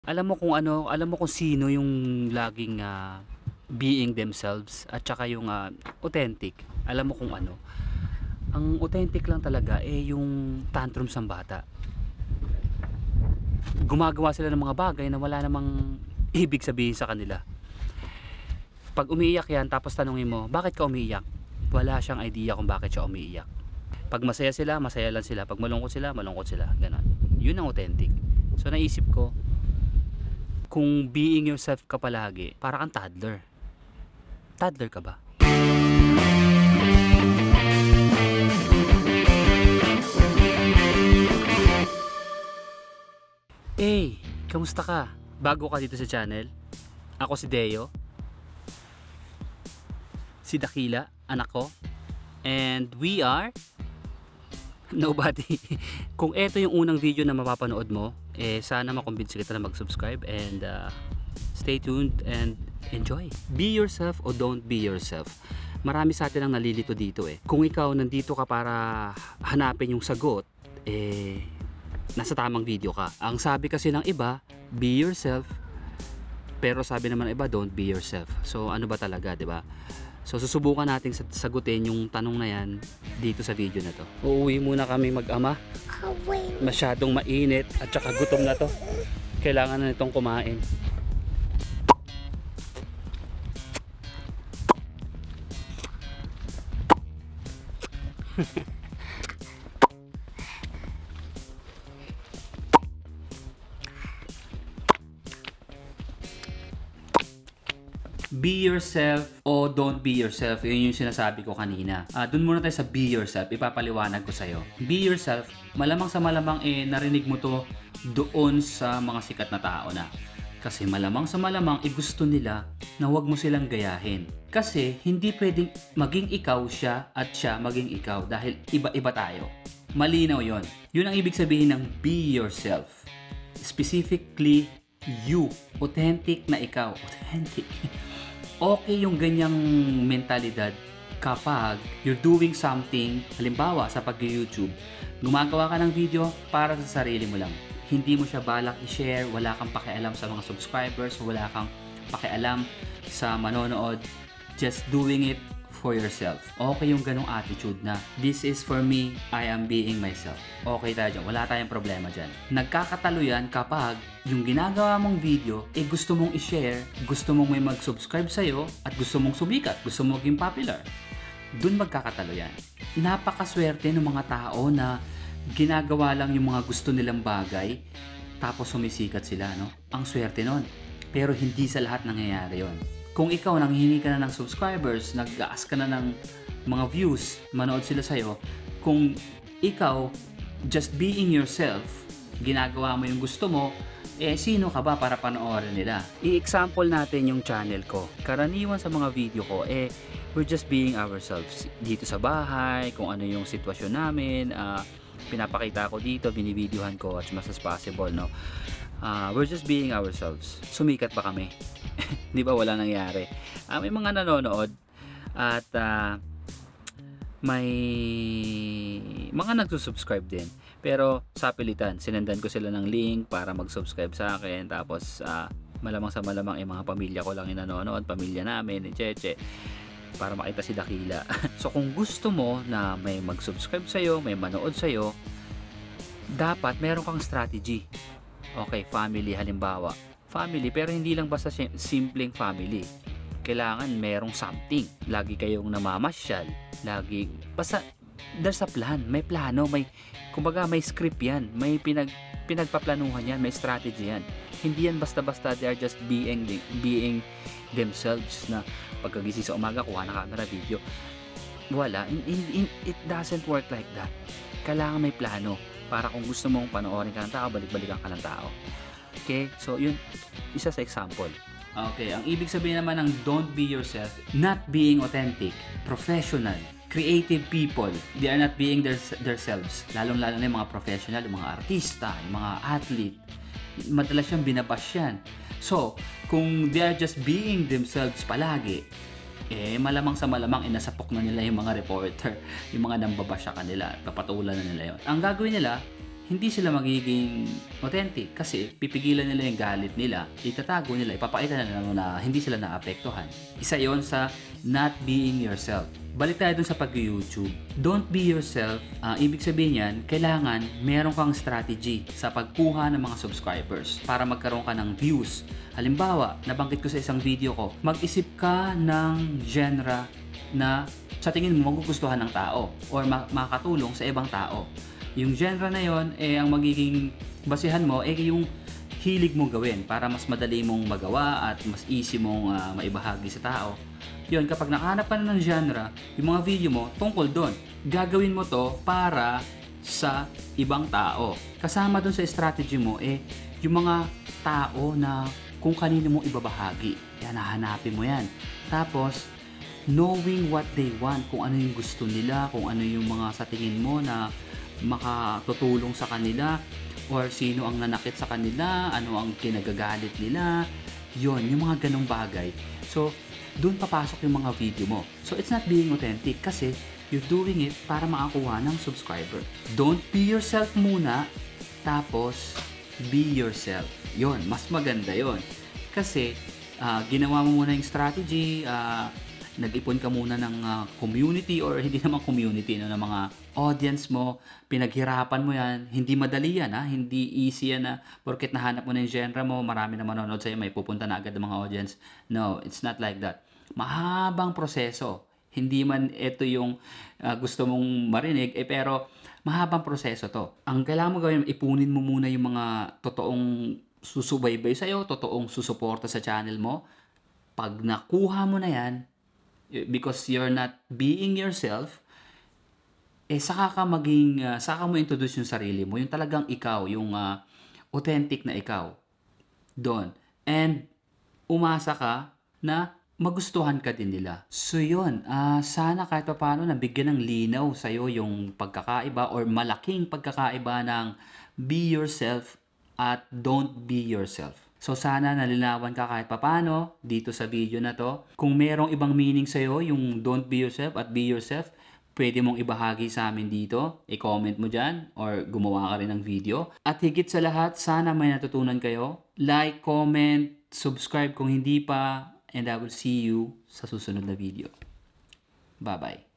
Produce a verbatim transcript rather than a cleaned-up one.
Alam mo kung ano, alam mo kung sino yung laging, ah, being themselves at saka yung, ah, authentic. Alam mo kung ano, ang authentic lang talaga, eh, yung tantrums ng bata. Gumagawa sila ng mga bagay na wala namang ibig sabihin sa kanila. 'Pag umiiyak yan tapos tanungin mo, "Bakit ka umiiyak?" Wala siyang idea kung bakit siya umiiyak. 'Pag masaya sila, masaya lang sila. 'Pag malungkot sila, malungkot sila, gano'n. Yun ang authentic. So naisip ko, kung being yourself ka palagi, para kang toddler. Toddler ka ba? Hey, kamusta ka? Bago ka dito sa channel? Ako si Deo. Si Dakila, anak ko. And we are nobody. Kung ito yung unang video na mapapanood mo, eh sana makumbinsi kita na mag-subscribe and uh, stay tuned and enjoy. Be yourself o don't be yourself. Marami sa atin ang nalilito dito eh. Kung ikaw nandito ka para hanapin yung sagot, eh nasa tamang video ka. Ang sabi kasi ng iba, be yourself. Pero sabi naman ng iba, don't be yourself. So ano ba talaga, 'di ba? So susubukan nating sagutin yung tanong na yan dito sa video na to. Uuwi muna kami mag-ama. Masyadong mainit at saka gutom na to. Kailangan na nitong kumain. Be yourself o don't be yourself. Yun yung sinasabi ko kanina. Uh, Doon muna tayo sa be yourself. Ipapaliwanag ko sa'yo. Be yourself, malamang sa malamang eh narinig mo to doon sa mga sikat na tao na. Kasi malamang sa malamang eh gusto nila na wag mo silang gayahin. Kasi hindi pwedeng maging ikaw siya at siya maging ikaw dahil iba-iba tayo. Malinaw yon. Yun ang ibig sabihin ng be yourself. Specifically, you. Authentic na ikaw. Authentic. Okay yung ganyang mentalidad kapag you're doing something, halimbawa sa pag-YouTube, gumagawa ka ng video para sa sarili mo lang. Hindi mo siya balak i-share, wala kang pakialam sa mga subscribers, wala kang pakialam sa manonood, just doing it for yourself. Okay yung ganong attitude na this is for me, I am being myself. Okay tayo dyan, wala tayong problema dyan. Nagkakatalo yan kapag yung ginagawa mong video, eh gusto mong i-share, gusto mong may mag-subscribe sa'yo, at gusto mong sumikat, gusto mong maging popular. Doon magkakatalo yan. Napakaswerte ng mga tao na ginagawa lang yung mga gusto nilang bagay, tapos sumisikat sila, no? Ang swerte nun. Pero hindi sa lahat nangyayari yon. Kung ikaw nanghihingi ka na ng subscribers, nag-ask ka na ng mga views, manood sila sa'yo, kung ikaw, just being yourself, ginagawa mo yung gusto mo, eh sino ka ba para panoorin nila? I-example natin yung channel ko. Karaniwan sa mga video ko, eh we're just being ourselves. Dito sa bahay, kung ano yung sitwasyon namin, uh, pinapakita ko dito, binivideohan ko as much as possible, no? Uh, we're just being ourselves. Sumikat pa kami. Di ba wala nangyari? Uh, may mga nanonood at uh, may mga nagsusubscribe din. Pero sa pilitan, sinendan ko sila ng link para mag-subscribe sa akin. Tapos uh, malamang sa malamang yung mga pamilya ko lang yung nanonood, pamilya namin, ni Cheche, para makita si Dakila. So kung gusto mo na may mag-subscribe sa'yo, may manood sa'yo, dapat meron kang strategy. Okay, family halimbawa. Family, pero hindi lang basta simpleng family. Kailangan merong something. Lagi kayong namamasyal. Lagi, basta there's a plan. May plano, may, kumbaga may script yan. May pinag, pinagpaplanuhan yan, may strategy yan. Hindi yan basta-basta they are just being, being themselves na pagkagising sa umaga, kuha na camera, video. Wala. In, in, in, it doesn't work like that. Kailangan may plano. Para kung gusto mong panoorin ka ng tao, balik-balikan ka ng tao. Okay? So, yun, isa sa example. Okay, ang ibig sabihin naman ng don't be yourself, not being authentic, professional, creative people, they are not being their, themselves. Lalong-lalo na yung mga professional, yung mga artista, yung mga athlete. Madalas siyang binabash yan. So, kung they are just being themselves palagi, eh malamang sa malamang inasapok na nila yung mga reporter, yung mga nambabash sa kanila, papatulan na nila yon. Ang gagawin nila, hindi sila magiging authentic kasi pipigilan nila yung galit nila, itatago nila, ipapakita nila na hindi sila naapektuhan. Isa yon sa not being yourself. Balik tayo dun sa pag-YouTube. Don't be yourself. Uh, ibig sabihin yan, kailangan meron kang strategy sa pagkuha ng mga subscribers para magkaroon ka ng views. Halimbawa, nabanggit ko sa isang video ko, mag-isip ka ng genre na sa tingin mo magugustuhan ng tao or makakatulong sa ibang tao. Yung genre na yon, eh, ang magiging basihan mo, eh, yung hilig mong gawin para mas madali mong magawa at mas easy mong uh, maibahagi sa tao. Yun, kapag nakahanap ka na ng genre, yung mga video mo tungkol doon, gagawin mo to para sa ibang tao. Kasama doon sa strategy mo, eh, yung mga tao na kung kanino mo ibabahagi. Yan, hahanapin mo yan. Tapos, knowing what they want, kung ano yung gusto nila, kung ano yung mga sa tingin mo na makatutulong sa kanila, or sino ang nanakit sa kanila, ano ang kinagagalit nila, yon, yung mga ganong bagay. So, doon papasok yung mga video mo. So, it's not being authentic kasi you're doing it para makakuha ng subscriber. Don't be yourself muna, tapos be yourself. Yon, mas maganda yon. Kasi, uh, ginawa mo muna yung strategy, uh, nag-ipon ka muna ng uh, community or hindi naman community, no, ng mga audience mo, pinaghirapan mo yan, hindi madali yan, ha? Hindi easy yan na porket nahanap mo na yung genre mo, marami na manonood sa'yo, may pupunta na agad ng mga audience. No, it's not like that. Mahabang proseso. Hindi man ito yung uh, gusto mong marinig, eh, pero mahabang proseso to. Ang kailangan mo gawin, ipunin mo muna yung mga totoong susubaybay sa'yo, totoong susuporta sa channel mo. Pag nakuha mo na yan, because you're not being yourself, eh saka ka maging, uh, saka mo introduce yung sarili mo, yung talagang ikaw, yung uh, authentic na ikaw. Doon. And umasa ka na magustuhan ka din nila. So yun, uh, sana kahit pa paano nabigyan ng linaw sa'yo yung pagkakaiba or malaking pagkakaiba ng be yourself at don't be yourself. So sana nalinawan ka kahit papano dito sa video na to. Kung merong ibang meaning sa'yo, yung don't be yourself at be yourself, pwede mong ibahagi sa amin dito. I-comment mo dyan or gumawa ka rin ng video. At higit sa lahat, sana may natutunan kayo. Like, comment, subscribe kung hindi pa. And I will see you sa susunod na video. Bye-bye.